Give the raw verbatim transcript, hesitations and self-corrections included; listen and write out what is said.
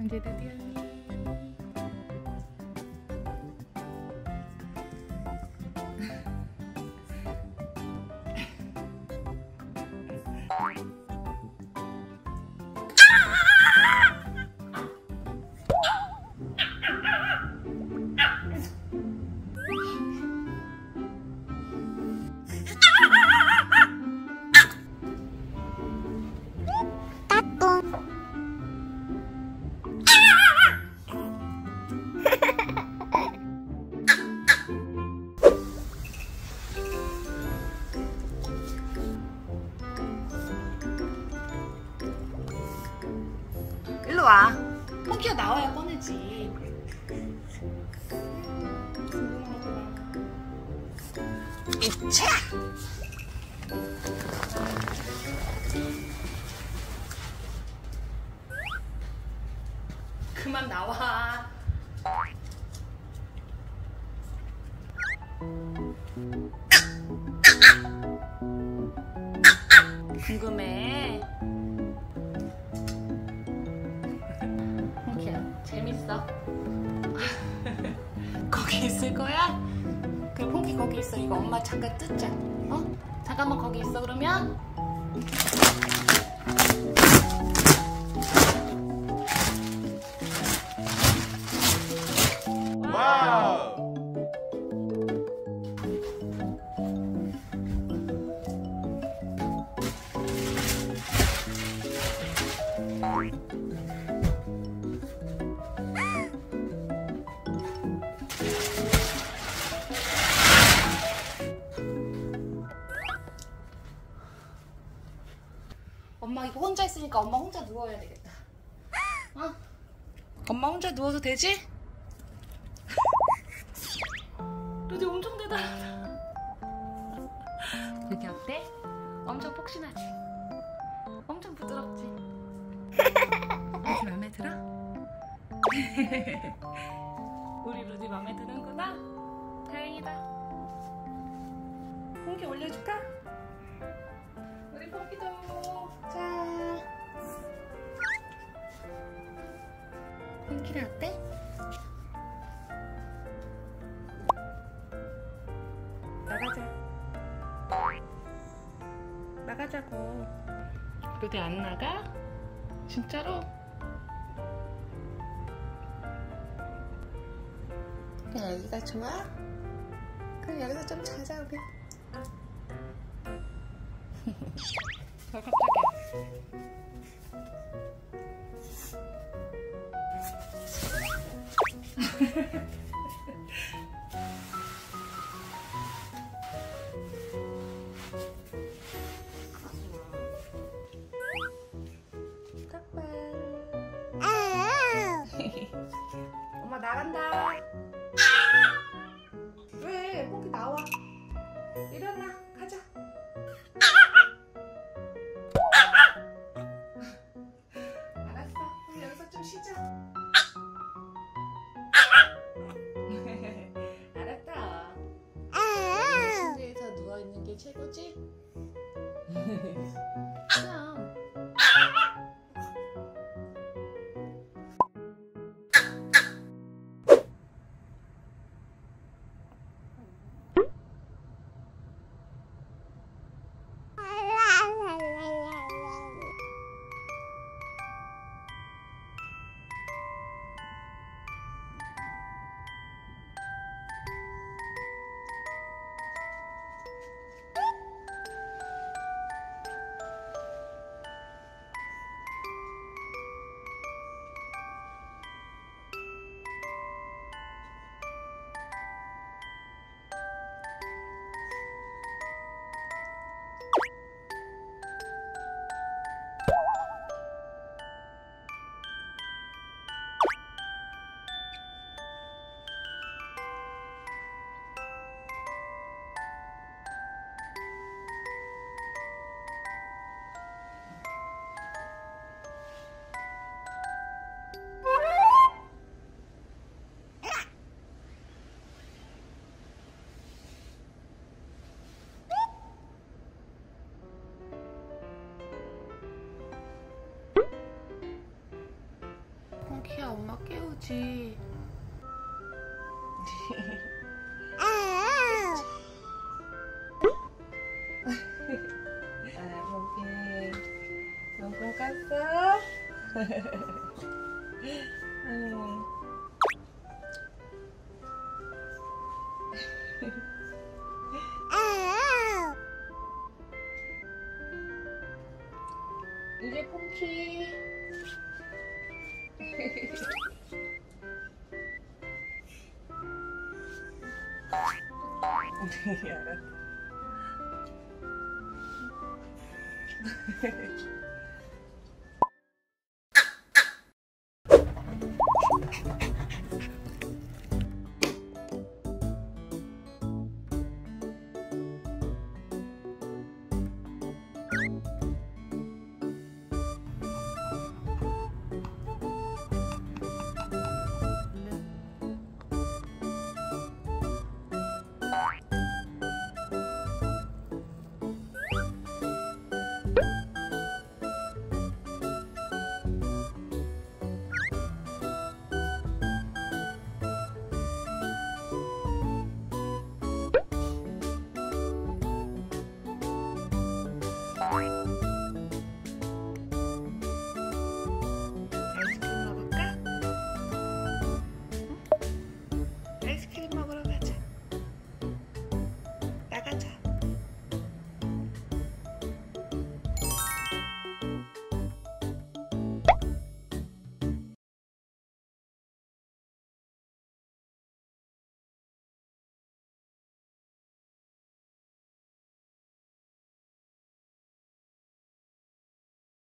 이제 드디어 일로 와. 펑키가 나와야 꺼내지. 이차! 그만 나와. 궁금해. 펑키야, 재밌어? 거기 있을 거야? 그래, 펑키 거기 있어. 이거 엄마 잠깐 뜯자. 어? 잠깐만 거기 있어 그러면. 와우! 엄마 이거 혼자 있으니까 엄마 혼자 누워야 되겠다. 어? 엄마 혼자 누워도 되지? 루디 엄청 대단하다. 루디 어때? 엄청 폭신하지? 엄청 부드럽지? 루디 맘에 들어? 우리 루디 맘에 드는구나? 다행이다. 펑키 올려줄까? 우리 펑키도 자. 펑키는 어때? 나가자. 나가자고. 루디 안 나가? 진짜로? 그냥 여기가 좋아? 그럼 여기서 좀 자자 우리. 어, 깜짝이야. 엄마 나간다. 왜? 펑키 나와. 일어나. 가자. 알았어. 우리 여기서 좀 쉬자. 알았다. 침대에서 누워있는 게 최고지? 그럼. 깨우지. 아, 보기 눈금 깠어? 응. 이제 콩키. 네, 알았어.